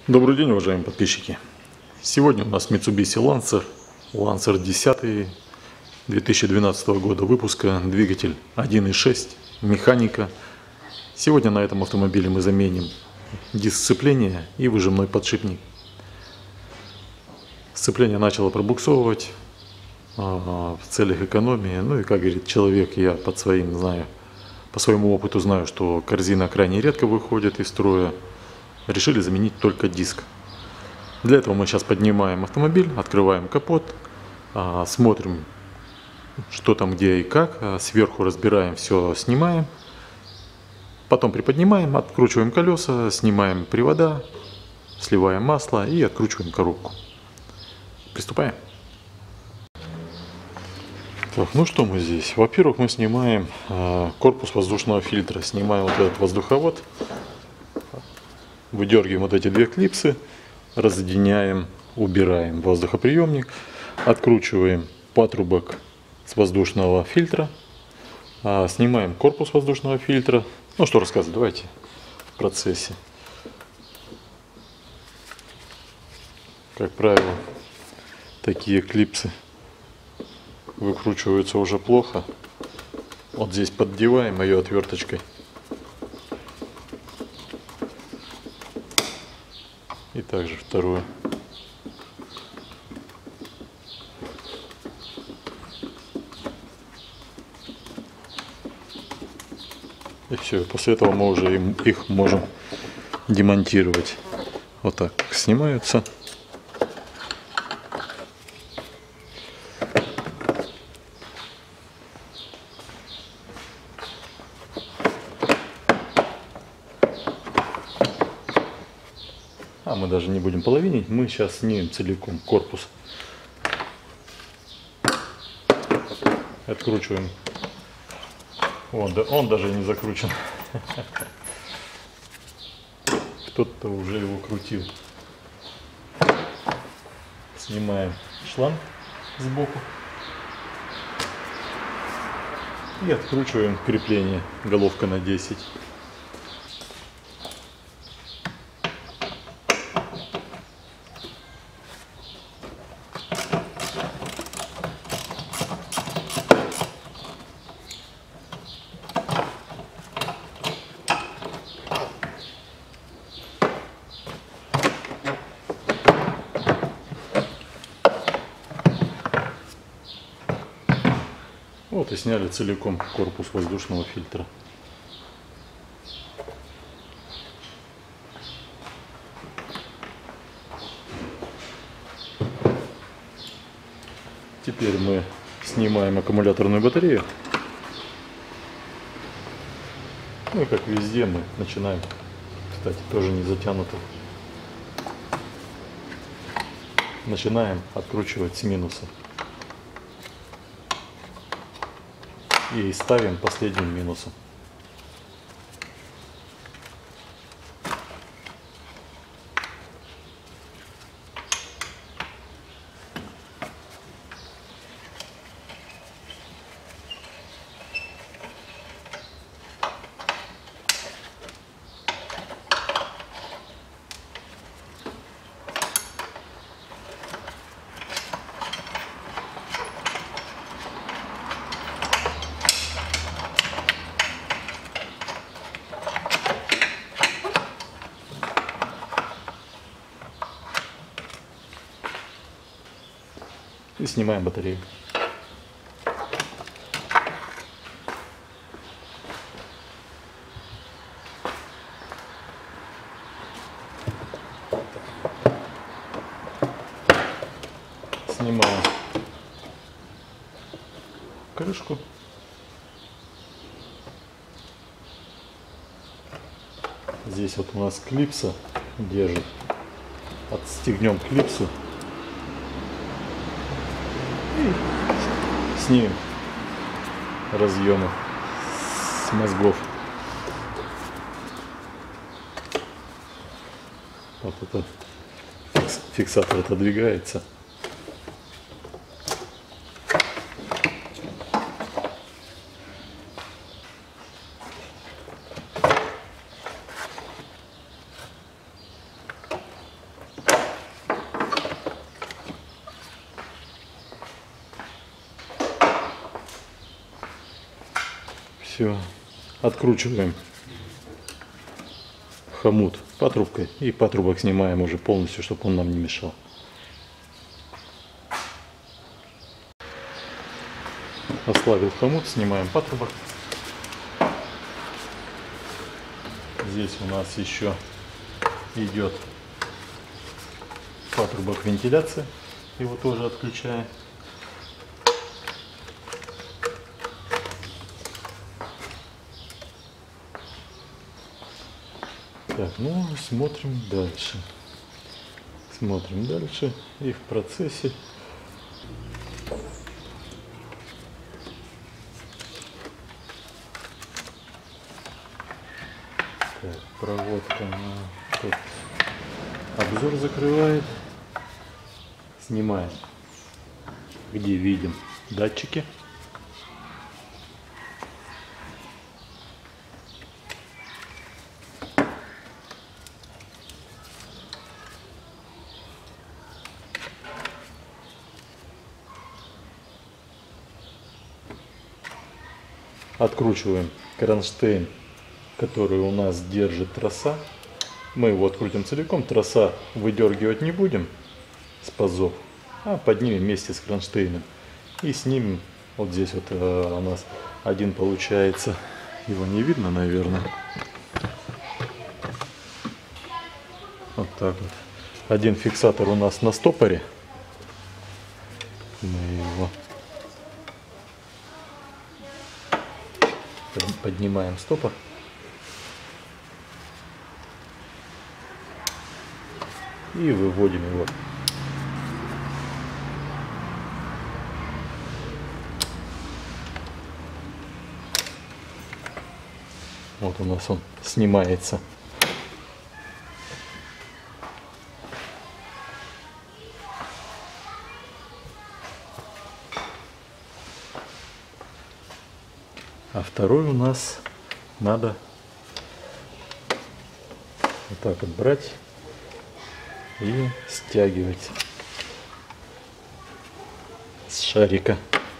Добрый день, уважаемые подписчики! Сегодня у нас Mitsubishi Lancer 10 2012 года выпуска, двигатель 1.6, механика. Сегодня на этом автомобиле мы заменим диск сцепления и выжимной подшипник. Сцепление начало пробуксовывать в целях экономии. Ну и как говорит человек, я по своему опыту знаю, что корзина крайне редко выходит из строя. Решили заменить только диск. Для этого мы сейчас поднимаем автомобиль, открываем капот, смотрим, что там, где и как. Сверху разбираем все, снимаем. Потом приподнимаем, откручиваем колеса, снимаем привода, сливаем масло и откручиваем коробку. Приступаем. Так, ну что мы здесь? Во-первых, мы снимаем корпус воздушного фильтра. Снимаем вот этот воздуховод. Выдергиваем вот эти две клипсы, разъединяем, убираем воздухоприемник, откручиваем патрубок с воздушного фильтра, снимаем корпус воздушного фильтра. Ну что рассказывать, давайте в процессе. Как правило, такие клипсы выкручиваются уже плохо. Вот здесь поддеваем ее отверточкой. И также второе. И все. После этого мы уже их можем демонтировать. Вот так снимаются. Мы даже не будем половинить, мы сейчас снимем целиком корпус. Откручиваем. Он даже не закручен. Кто-то уже его крутил. Снимаем шланг сбоку. И откручиваем крепление. Головка на 10. Вот и сняли целиком корпус воздушного фильтра. Теперь мы снимаем аккумуляторную батарею. Ну и как везде мы начинаем, кстати, тоже не затянуто. Начинаем откручивать с минуса. И ставим последним минусом. И снимаем батарею. Снимаем крышку. Здесь вот у нас клипса держит. Отстегнем клипсу. И снимем разъемы с мозгов. Вот это фиксатор отодвигается. Все. Откручиваем хомут патрубкой и патрубок снимаем уже полностью, чтобы он нам не мешал. Ослабил хомут, снимаем патрубок. Здесь у нас еще идет патрубок вентиляции, его тоже отключаем. Так, ну смотрим дальше. Смотрим дальше и в процессе так, проводка тут обзор закрывает. Снимаем, где видим датчики. Откручиваем кронштейн, который у нас держит троса. Мы его открутим целиком, троса выдергивать не будем с пазов, а поднимем вместе с кронштейном и снимем. Вот здесь вот у нас один получается, его не видно, наверное. Вот так вот. Один фиксатор у нас на стопоре. Мы его поднимаем стопор. И выводим его. Вот у нас он снимается. А второй у нас надо вот так вот брать и стягивать с шарика.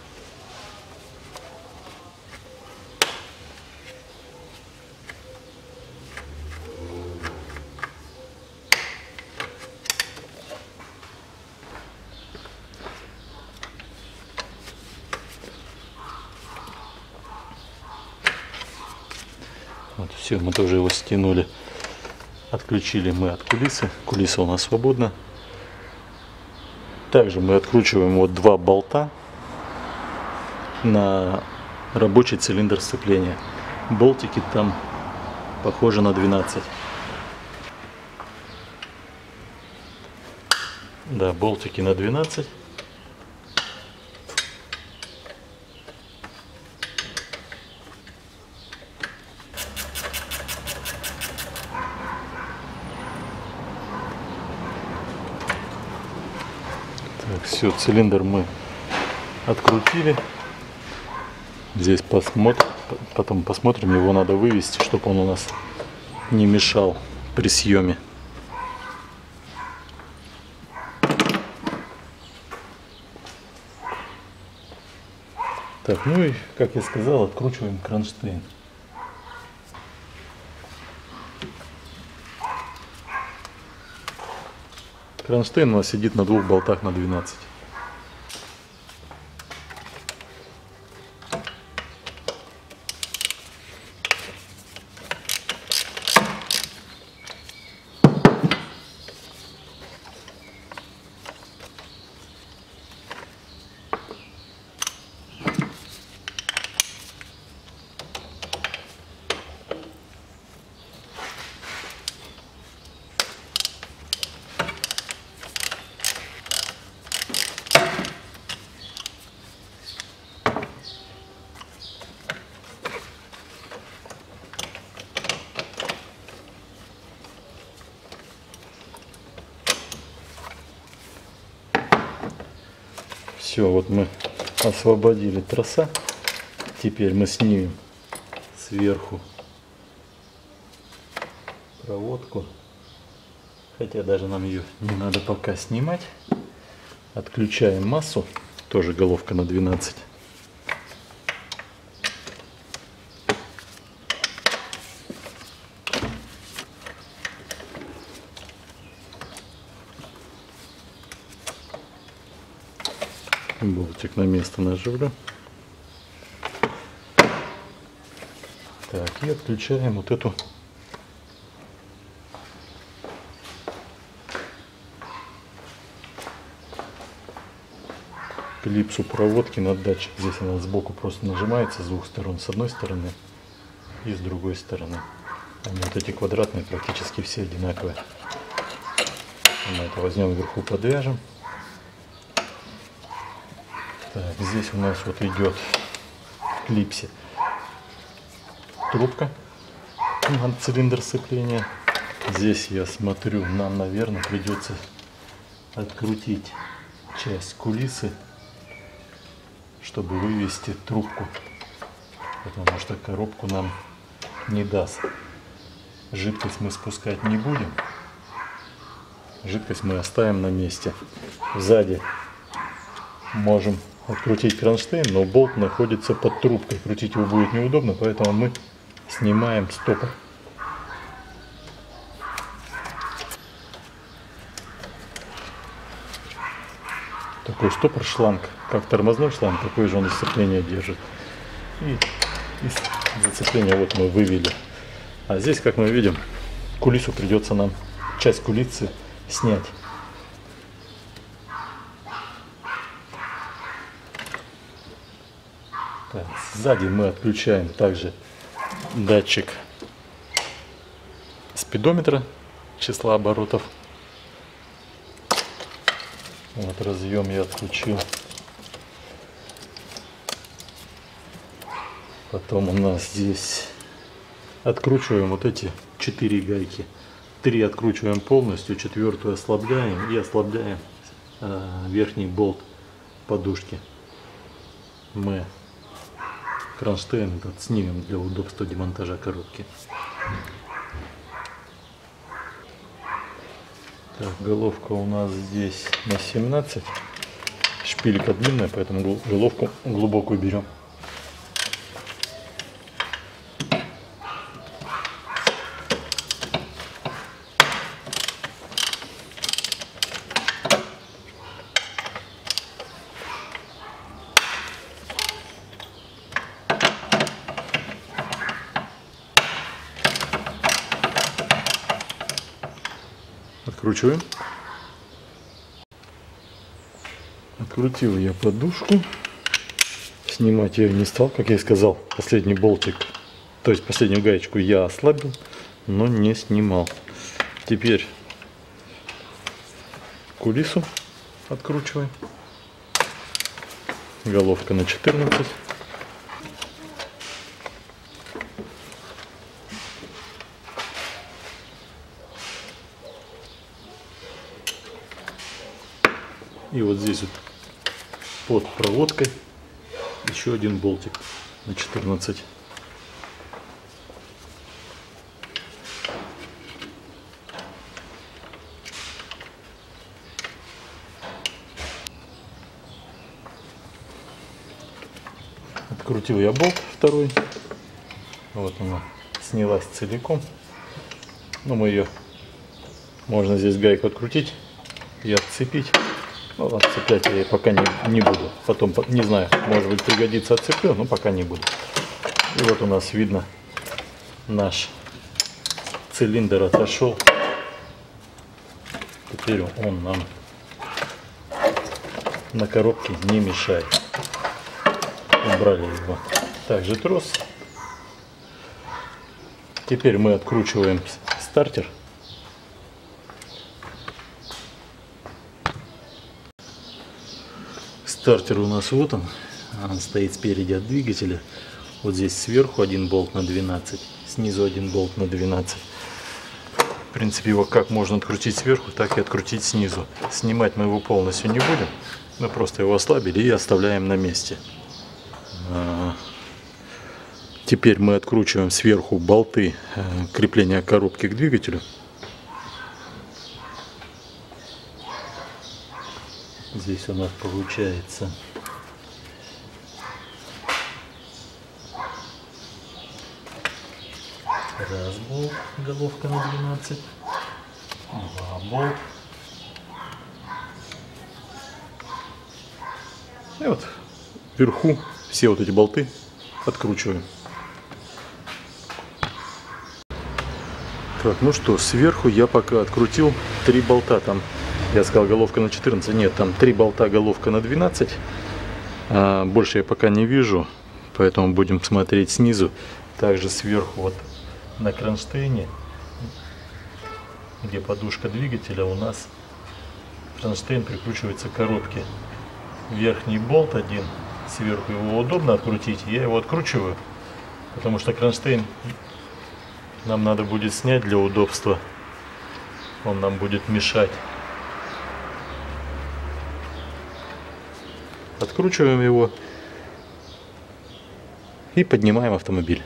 Вот, все, мы тоже его стянули. Отключили мы от кулисы. Кулиса у нас свободна. Также мы откручиваем вот два болта на рабочий цилиндр сцепления. Болтики там похожи на 12. Да, болтики на 12. Так, все, цилиндр мы открутили. Здесь потом посмотрим, его надо вывести, чтобы он у нас не мешал при съеме. Так, ну и, как я сказал, откручиваем кронштейн. Кронштейн у нас сидит на двух болтах на 12. Все, вот мы освободили троса. Теперь мы снимем сверху проводку. Хотя даже нам ее не надо пока снимать. Отключаем массу. Тоже головка на 12. Болтик на место наживлю. Так, и отключаем вот эту клипсу проводки на датчик. Здесь она сбоку просто нажимается с двух сторон, с одной стороны и с другой стороны. Они вот эти квадратные практически все одинаковые. Мы это возьмем вверху, подвяжем. Так, здесь у нас вот идет в клипсе трубка на цилиндр сцепления. Здесь я смотрю, нам, наверное, придется открутить часть кулисы, чтобы вывести трубку, потому что коробку нам не даст. Жидкость мы спускать не будем. Жидкость мы оставим на месте. Сзади можем открутить кронштейн, но болт находится под трубкой. Крутить его будет неудобно, поэтому мы снимаем стопор. Такой стопор, шланг, как тормозной шланг, такой же он сцепление держит. И зацепление вот мы вывели. А здесь, как мы видим, кулису придется нам часть кулисы снять. Так, сзади мы отключаем также датчик спидометра, числа оборотов. Вот разъем я отключил. Потом у нас здесь откручиваем вот эти 4 гайки. 3 откручиваем полностью, 4-ю ослабляем и ослабляем верхний болт подушки. Мы кронштейн этот снимем для удобства демонтажа коробки. Так, головка у нас здесь на 17. Шпилька длинная, поэтому головку глубокую берем. Откручиваем. Открутил я подушку. Снимать я не стал, как я и сказал. Последний болтик, то есть последнюю гаечку я ослабил, но не снимал. Теперь кулису откручиваем. Головка на 14. И вот здесь вот под проводкой еще один болтик на 14. Открутил я болт второй. Вот она снялась целиком. Но мы ее, можно здесь гайку открутить и отцепить. Ну, отцеплять я пока не буду. Потом, не знаю, может быть пригодится, отцеплю, но пока не буду. И вот у нас видно, наш цилиндр отошел. Теперь он нам на коробке не мешает. Убрали его. Также трос. Теперь мы откручиваем стартер. Стартер у нас вот он стоит спереди от двигателя. Вот здесь сверху один болт на 12, снизу один болт на 12. В принципе, его как можно открутить сверху, так и открутить снизу. Снимать мы его полностью не будем. Мы просто его ослабили и оставляем на месте. Теперь мы откручиваем сверху болты крепления коробки к двигателю. Здесь у нас получается раз болт, головка на 12, два болт, И вот вверху все вот эти болты откручиваем. Так, ну что, сверху я пока открутил 3 болта. Там, я сказал, головка на 14. Нет, там 3 болта, головка на 12. Больше я пока не вижу, поэтому будем смотреть снизу. Также сверху вот на кронштейне, где подушка двигателя, у нас кронштейн прикручивается к коробке. Верхний болт один, сверху его удобно открутить. Я его откручиваю, потому что кронштейн нам надо будет снять для удобства. Он нам будет мешать. Откручиваем его и поднимаем автомобиль.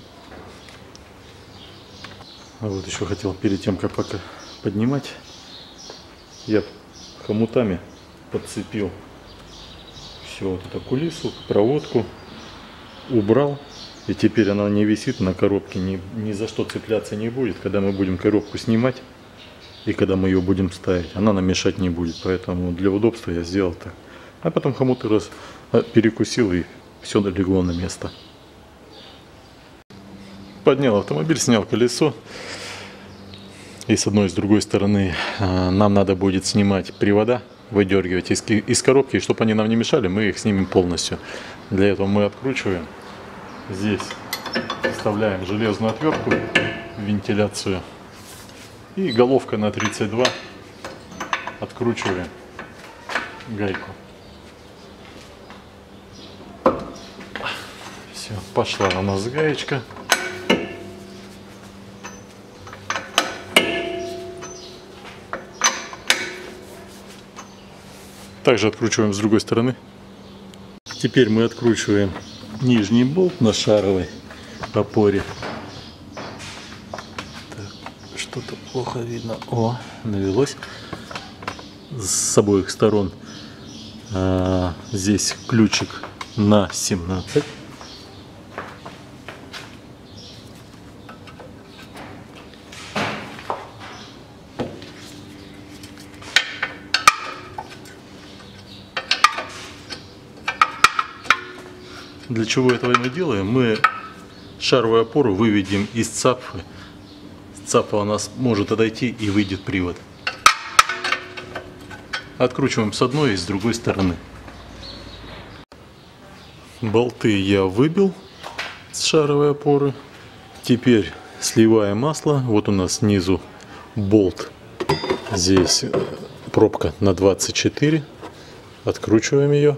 А вот еще хотел перед тем, как пока поднимать, я хомутами подцепил все вот эту кулису, проводку, убрал. И теперь она не висит на коробке, ни за что цепляться не будет. Когда мы будем коробку снимать и когда мы ее будем ставить, она нам мешать не будет. Поэтому для удобства я сделал так. А потом хомуты перекусил, и все легло на место. Поднял автомобиль, снял колесо. И с одной и с другой стороны нам надо будет снимать привода, выдергивать из коробки. И чтобы они нам не мешали, мы их снимем полностью. Для этого мы откручиваем. Здесь вставляем железную отвертку в вентиляцию. И головка на 32 откручиваем гайку. Все, пошла у нас гаечка. Также откручиваем с другой стороны. Теперь мы откручиваем нижний болт на шаровой опоре. Что-то плохо видно. О, навелось с обоих сторон. Здесь ключик на 17. Для чего этого мы делаем? Мы шаровую опору выведем из цапфы. Цапфа у нас может отойти и выйдет привод. Откручиваем с одной и с другой стороны. Болты я выбил с шаровой опоры. Теперь сливаем масло. Вот у нас снизу болт. Здесь пробка на 24. Откручиваем ее.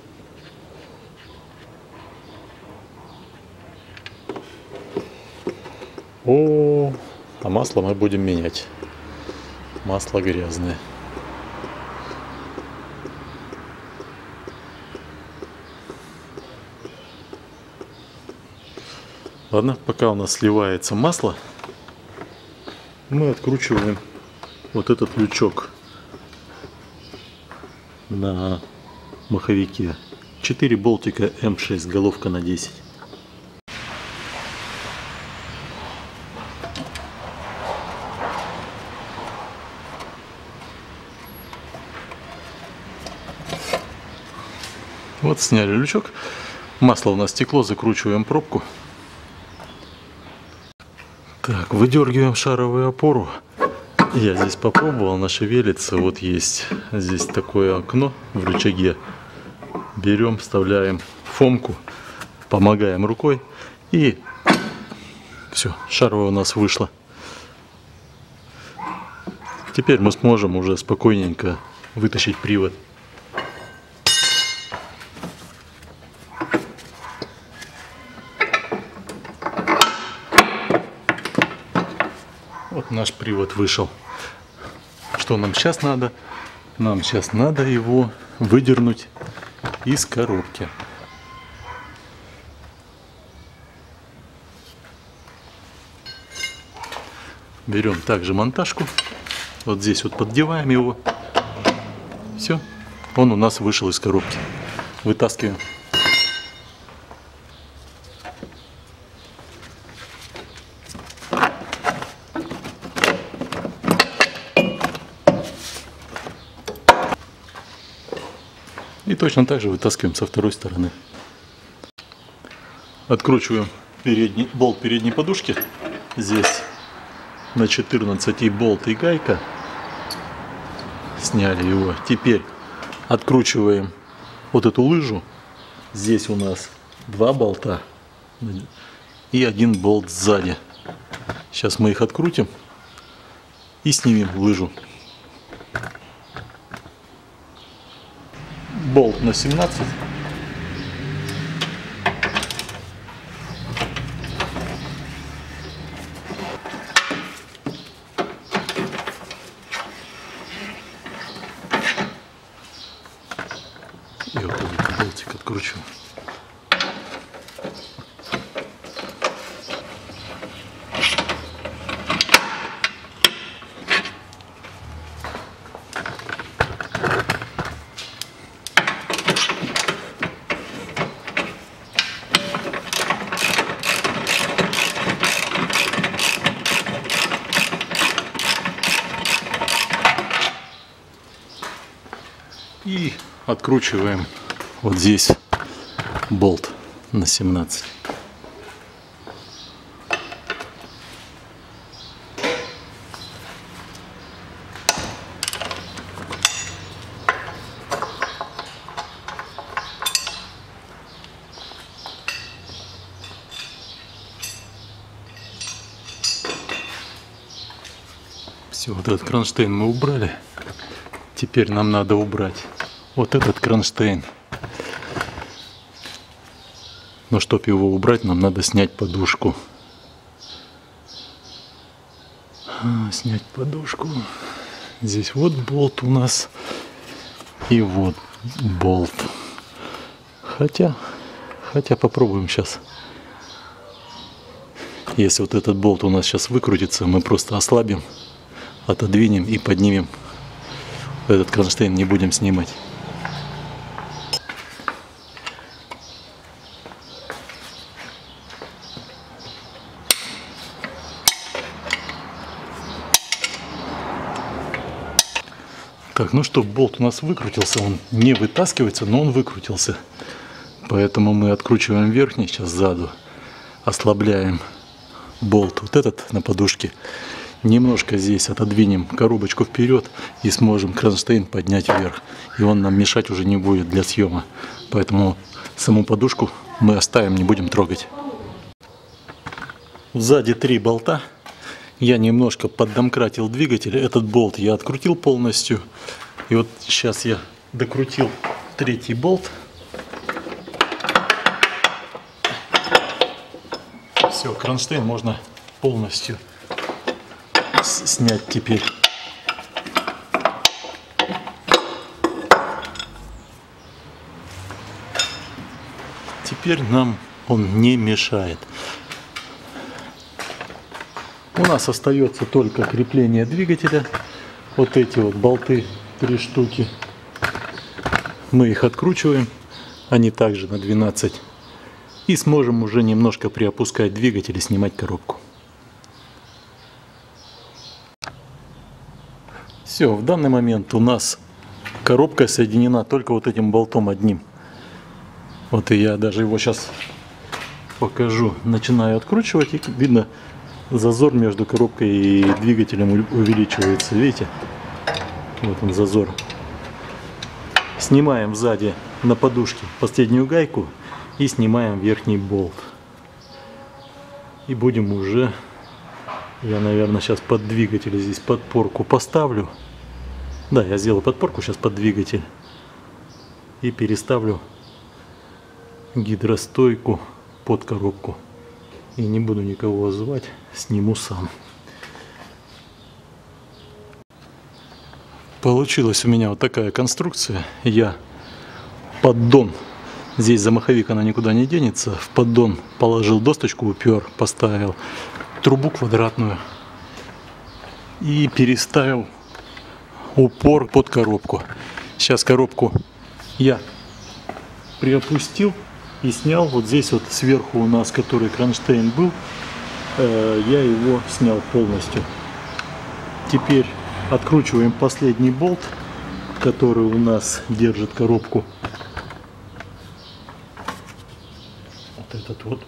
А масло мы будем менять. Масло грязное. Ладно, пока у нас сливается масло, мы откручиваем вот этот лючок на маховике. 4 болтика М6, головка на 10. Вот сняли лючок. Масло у нас стекло, закручиваем пробку. Так, выдергиваем шаровую опору. Я здесь попробовал, она шевелится. Вот есть здесь такое окно в рычаге. Берем, вставляем фомку, помогаем рукой. И все, шаровая у нас вышла. Теперь мы сможем уже спокойненько вытащить привод. Вот наш привод вышел. Что нам сейчас надо? Нам сейчас надо его выдернуть из коробки. Берем также монтажку. Вот здесь вот поддеваем его. Все. Он у нас вышел из коробки. Вытаскиваем. И точно так же вытаскиваем со второй стороны. Откручиваем болт передней подушки. Здесь на 14 и болт, и гайка. Сняли его. Теперь откручиваем вот эту лыжу. Здесь у нас 2 болта и 1 болт сзади. Сейчас мы их открутим и снимем лыжу. Болт на 17. И вот этот болтик откручиваем. И откручиваем вот здесь болт на 17. Все, вот этот кронштейн мы убрали. Теперь нам надо убрать вот этот кронштейн. Но чтобы его убрать, нам надо снять подушку. Снять подушку. Здесь вот болт у нас. И вот болт. Хотя попробуем сейчас. Если вот этот болт у нас сейчас выкрутится, мы просто ослабим, отодвинем и поднимем. Этот кронштейн не будем снимать. Так, ну что, болт у нас выкрутился, он не вытаскивается, но он выкрутился. Поэтому мы откручиваем верхний сейчас сзади, ослабляем болт вот этот на подушке. Немножко здесь отодвинем коробочку вперед и сможем кронштейн поднять вверх. И он нам мешать уже не будет для съема. Поэтому саму подушку мы оставим, не будем трогать. Сзади 3 болта. Я немножко поддомкратил двигатель. Этот болт я открутил полностью. И вот сейчас я докрутил 3-й болт. Все, кронштейн можно полностью снять теперь. Теперь нам он не мешает. У нас остается только крепление двигателя. Вот эти вот болты, 3 штуки. Мы их откручиваем. Они также на 12. И сможем уже немножко приопускать двигатель и снимать коробку. Все, в данный момент у нас коробка соединена только вот этим болтом одним. Вот и я даже его сейчас покажу. Начинаю откручивать, и видно, зазор между коробкой и двигателем увеличивается. Видите? Вот он зазор. Снимаем сзади на подушке последнюю гайку и снимаем верхний болт. И будем уже... Я, наверное, сейчас под двигатель здесь подпорку поставлю. Да, я сделаю подпорку сейчас под двигатель. И переставлю гидростойку под коробку. И не буду никого звать, сниму сам. Получилась у меня вот такая конструкция. Я поддон, здесь за маховик она никуда не денется, в поддон положил досточку, упер, поставил трубу квадратную и переставил упор под коробку. Сейчас коробку я приопустил и снял. Вот здесь вот сверху у нас, который кронштейн был, я его снял полностью. Теперь откручиваем последний болт, который у нас держит коробку Вот.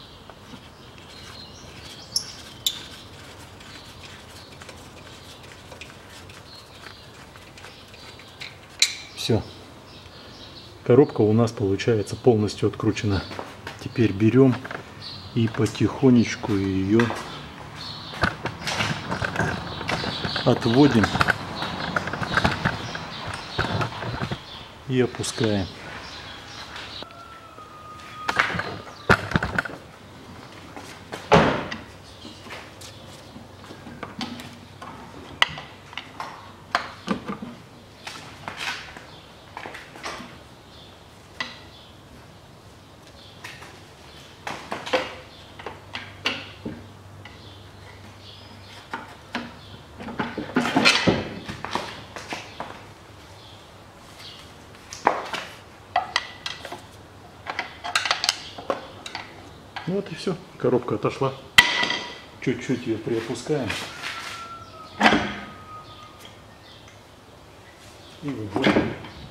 Все. Коробка у нас получается полностью откручена. Теперь берем и потихонечку ее отводим и опускаем. Вот и все. Коробка отошла. Чуть-чуть ее приопускаем. И выводим.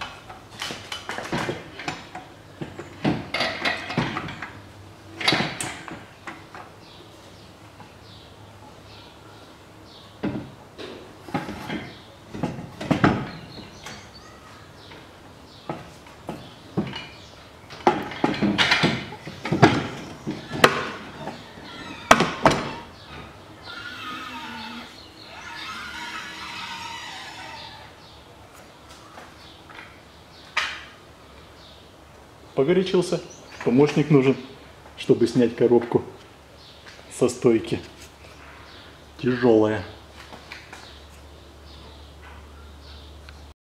Погорячился. Помощник нужен, чтобы снять коробку со стойки. Тяжелая.